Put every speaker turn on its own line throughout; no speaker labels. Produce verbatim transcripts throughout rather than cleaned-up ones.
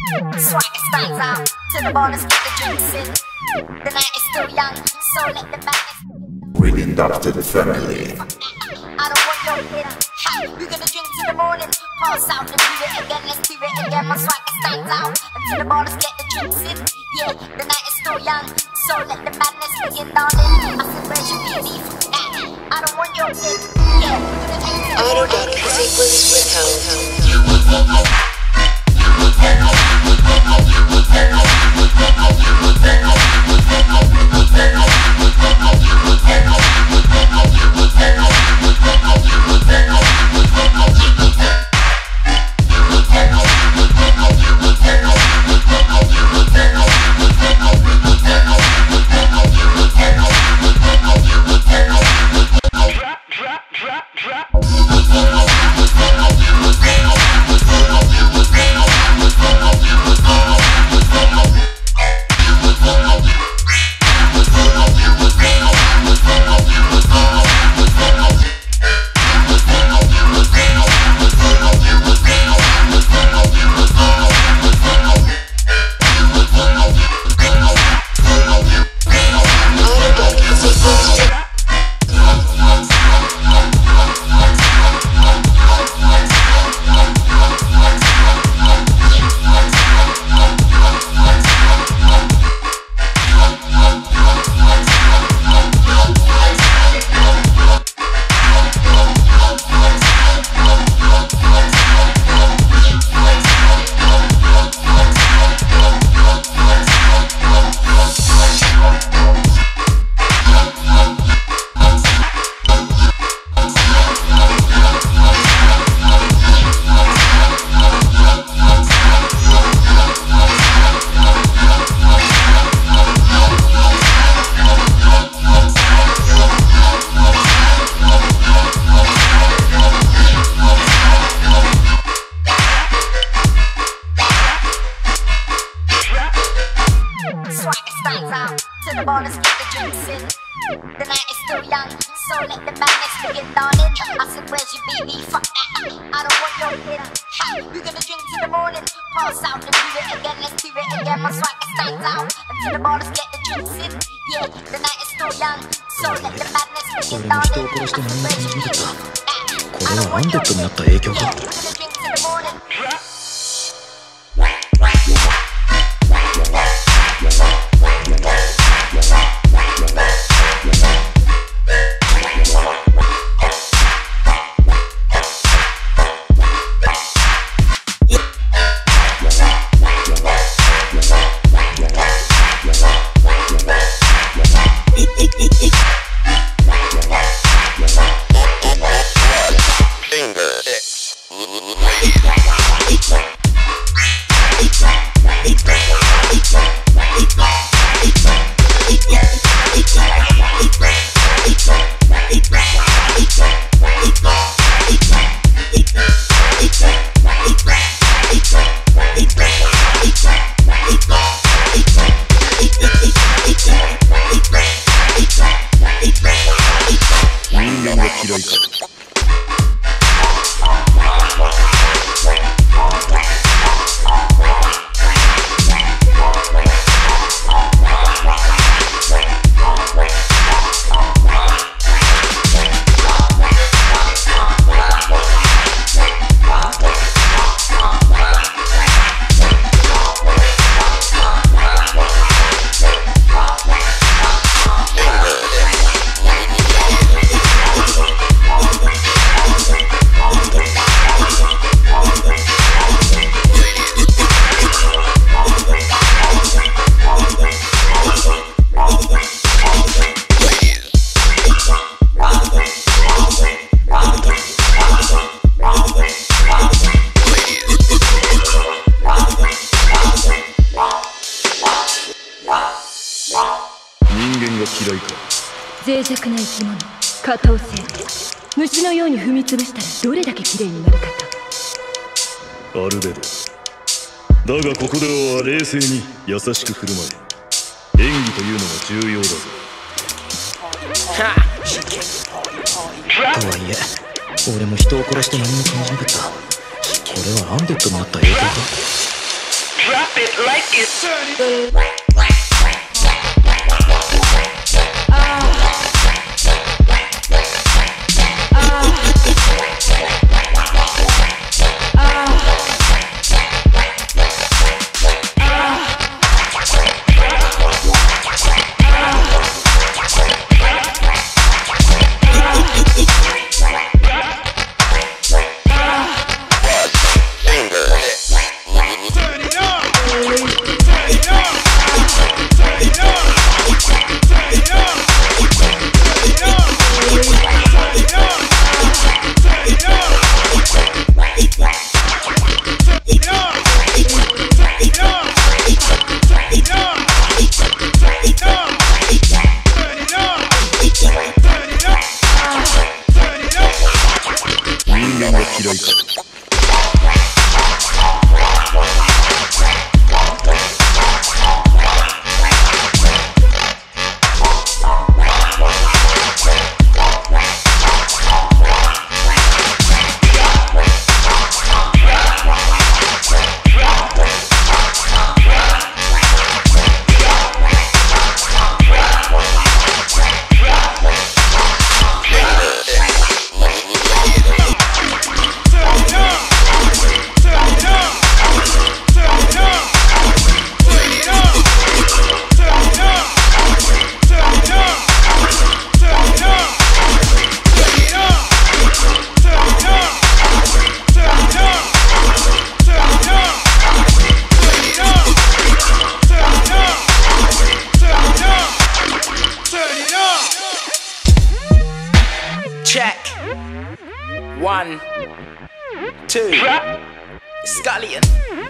Swag stands out to the borders, get the drinks in. The night is still young, so let the madness.
Reading up to the family.
I don't want your hit. We're gonna drink to the morning, pass out and do it again. Let's do it again. My swag stands out until the borders, get the drinks in. Yeah, the night is still young, so let the madness begin, darling. I said, where's your baby? I don't want your hit. Yeah, we're gonna drink to the morning.
Autodoc sequence withheld.
To the borders, get the drinks in. The night is still young, so let the madness begin, darling. I said, where's your baby? Fuck that, I don't want your hit. We're gonna drink to the morning, pass out and do it again. Let's do it again. My swag stands out until the borders, get the drinks in. Yeah, the night is still young, so let the madness begin, darling. I said, where's your baby? I don't want your hit. Yeah, we're gonna drink to the morning.
脆弱な生き物、下等生虫のように踏み潰したらどれだけ綺麗になるかと。
アルベド、だがここでは冷静に優しく振る舞え。演技というのが重要だぞ。
とはいえ俺も人を殺して何も感じなかった。これはアンデッドになった影響か。
Drop it like it's dirty.
Check. One, two. Scullion.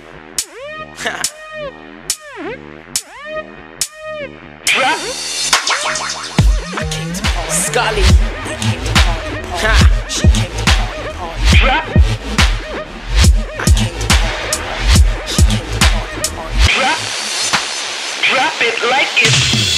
I came to party. Scully. I came to party. Ha. She came to party. Party. I came to party. She came to party. Party.
Drop. Drop it like it's.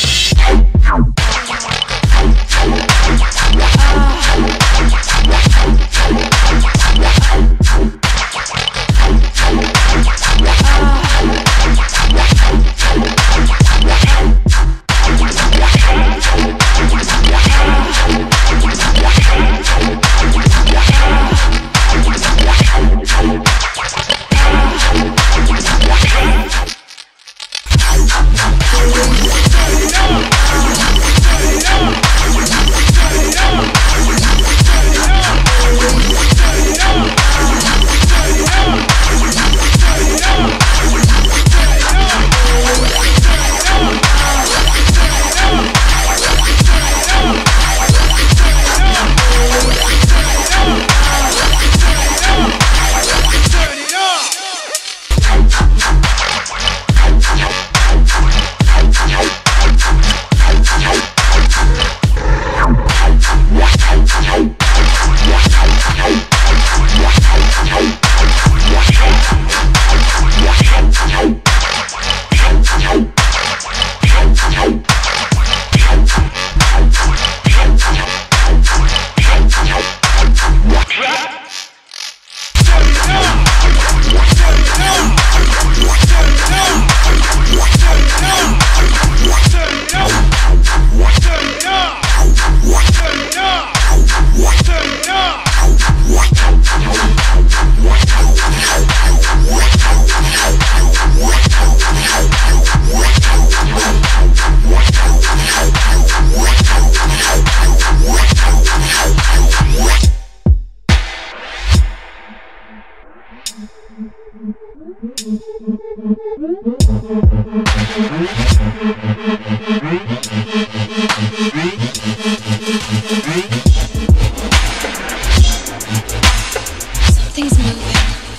Something's moving.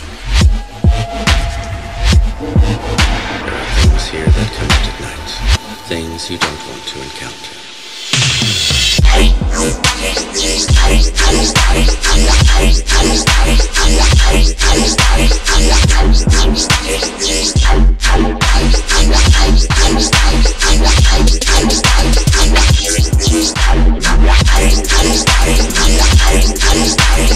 There are things here that come out at night. Things you don't want to encounter.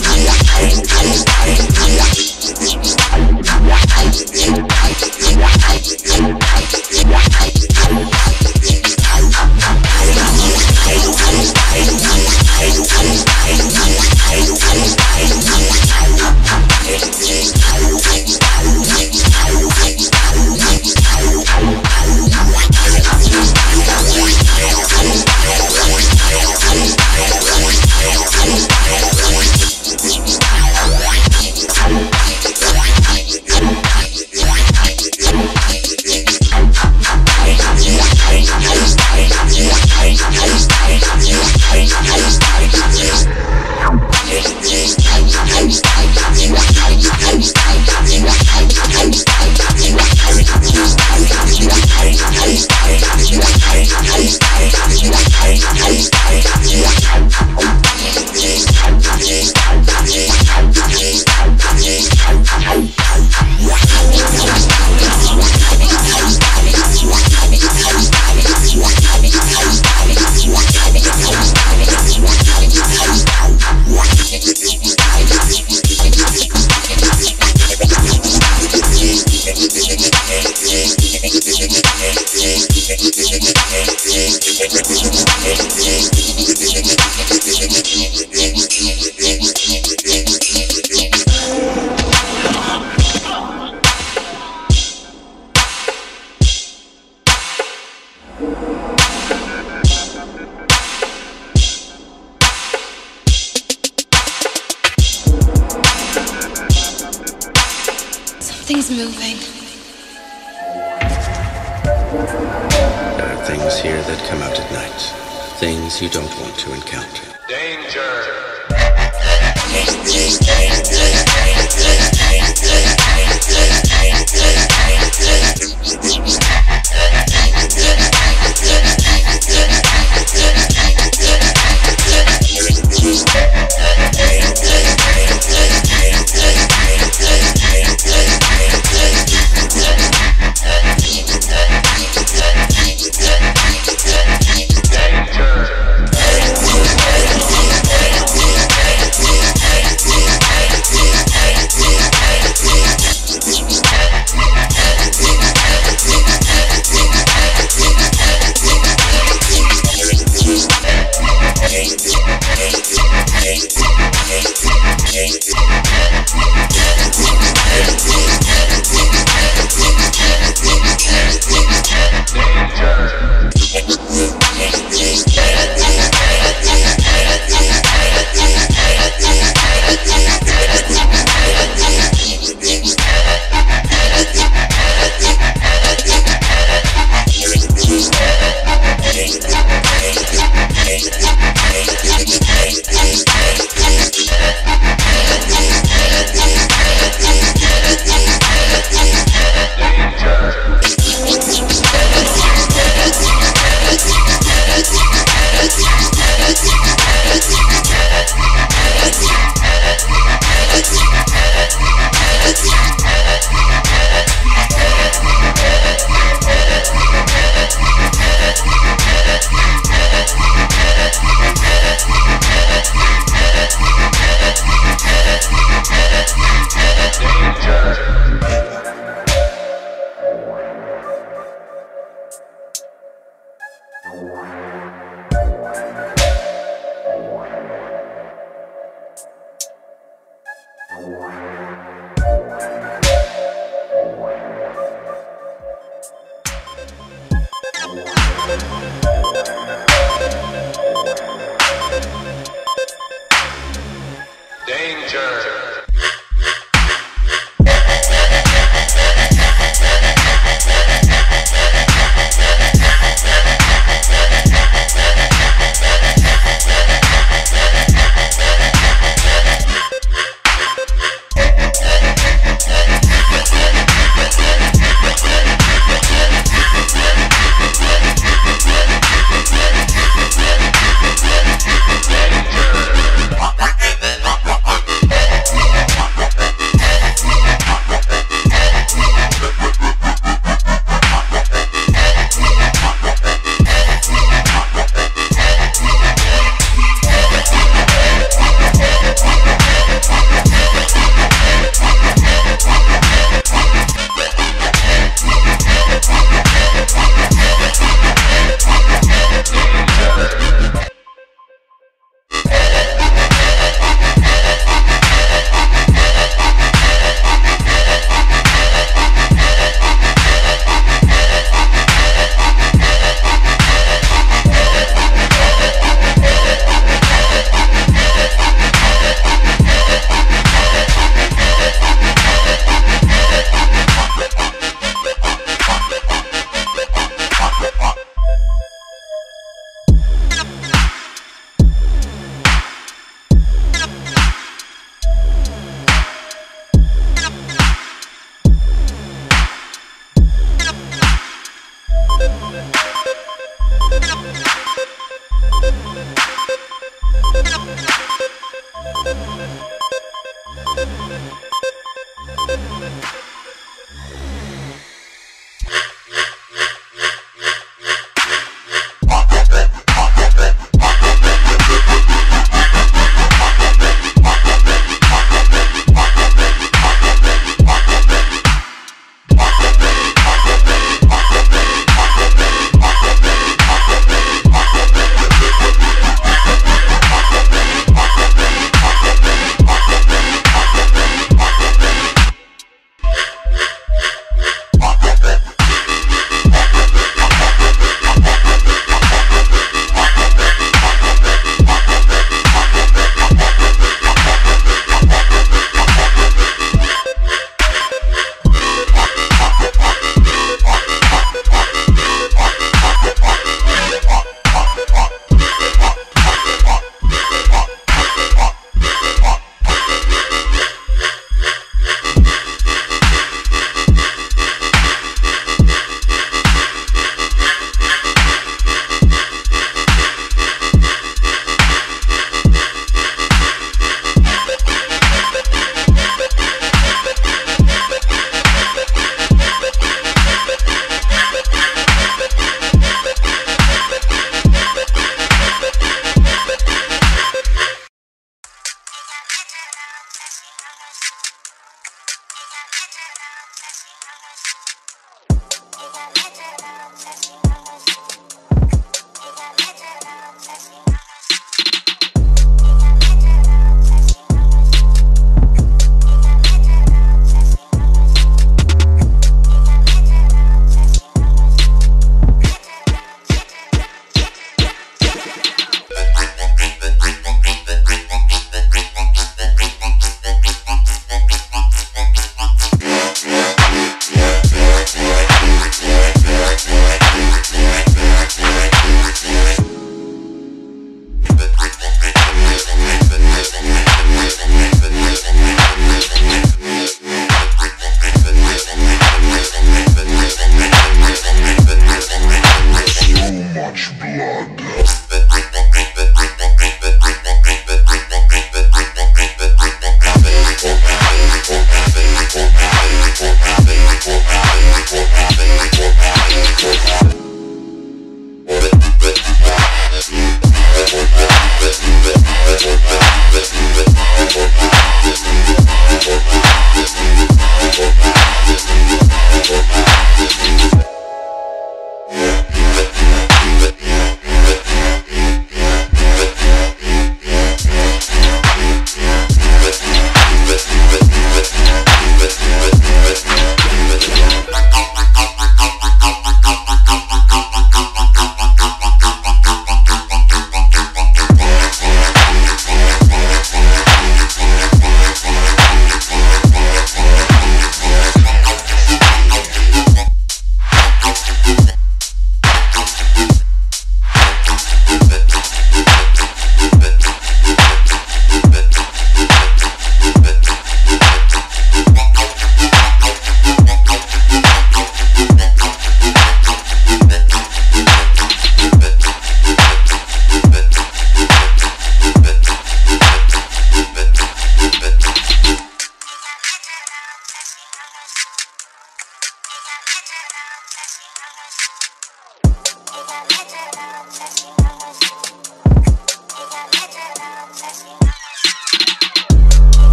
Yeah.
Something's moving.
There are things here that come out at night. Things you don't want to encounter.
Danger.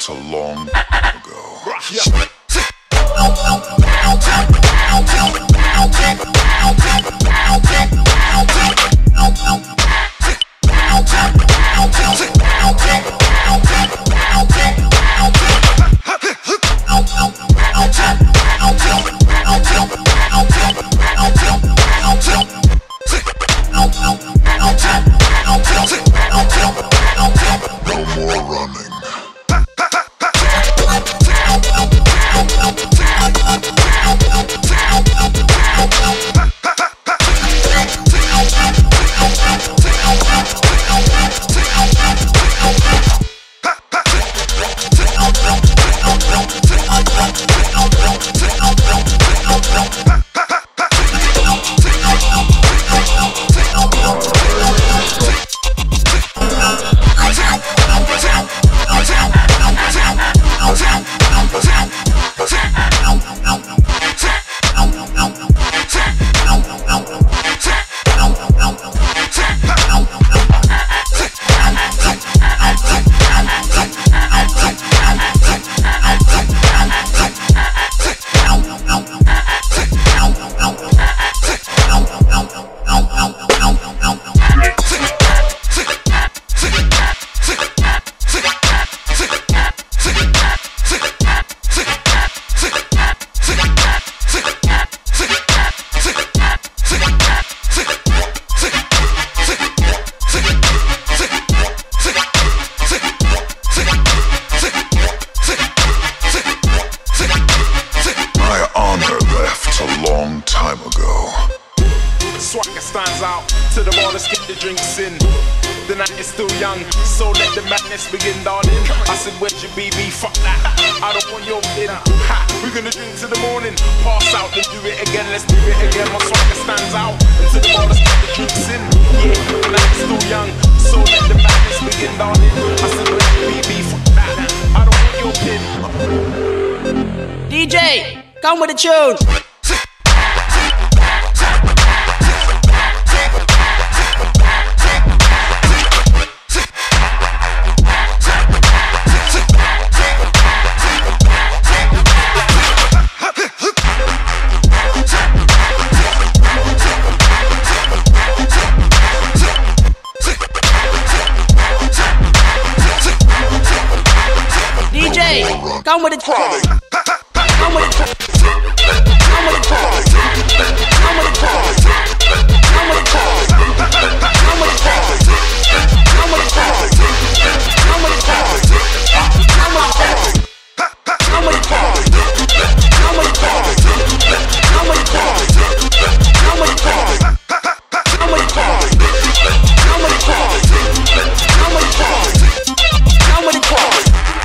left a long time ago.
Yeah.
No more running.
Swagger stands out to the bar, let's get the drinks in. The night is still young, so let the madness begin, darling. I said, where's your B B? Fuck that, I don't want your in. Ha, we're gonna drink till the morning, pass out, then do it again, let's do it again. My swagger stands out, and to the bar, let's get the drinks in. Yeah, the night is still young, so let the madness begin, darling. I said, where's your B B? Fuck that, I don't want your pin.
D J, come with the tune. D J, come with the crawling. Come with the Come with the crawling. Come with the crawling. Come with the crawling. Come with the crawling. Come with the crawling. Come with the crawling. Come with the crawling. Come with the crawling. Come with the crawling. Come with the crawling. Come with the crawling. Come with the crawling. Come with the crawling. Come with the crawling. Come with the crawling.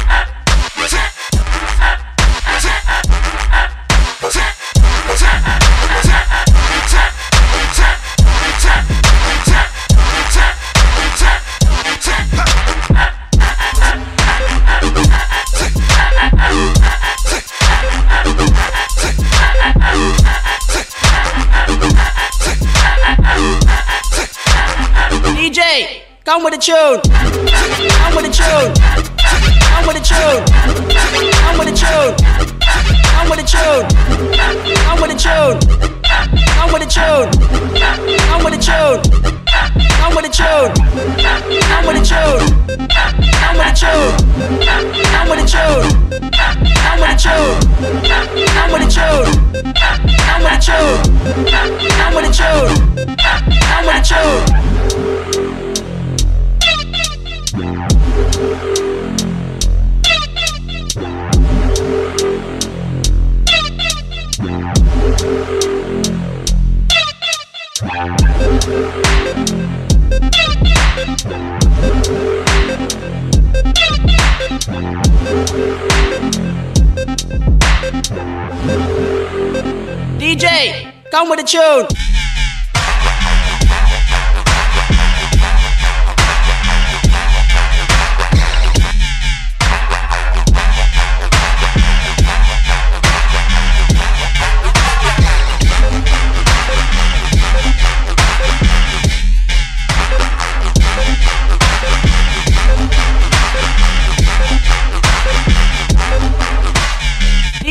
D J, come with the tune. Come with the tune. Come with the tune. Come with the tune. Come with the tune. Come with the tune. Come with the tune. Come with the tune. Come with the tune. Come with the tune. Come with the tune. Come with the tune. Come with the tune. Come with the tune. Come with the tune. Come with the tune. Come with the tune. D J, come with the tune.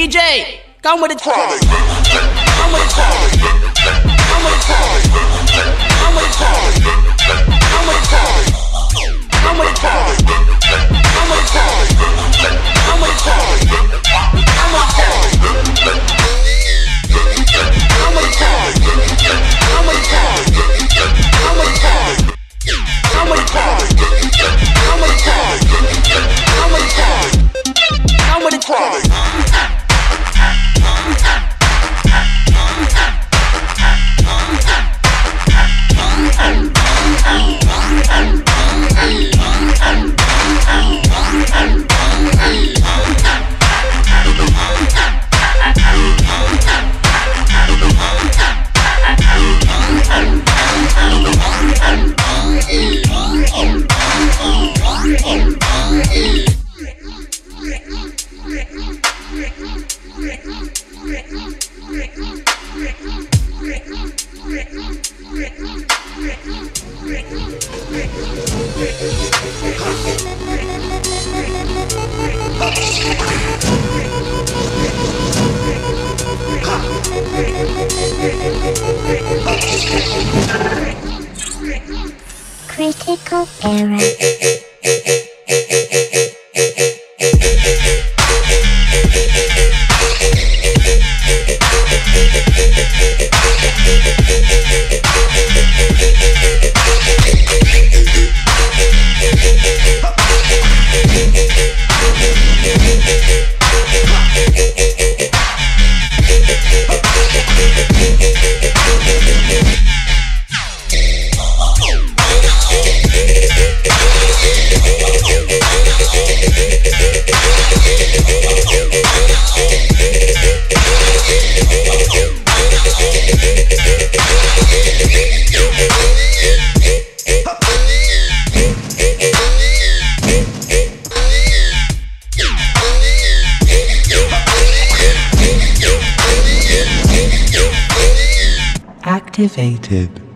J, come with the chronic. Come with the chronic. Come with the chronic. Come with the chronic. Come with the chronic. Come with the chronic. Come with the chronic. Come with the chronic. Come with the chronic. Come with the chronic. Come with the chronic. Come with the chronic. Come with the chronic. Come with the chronic. Come with the chronic. Come with the chronic.
Critical error.
Activated.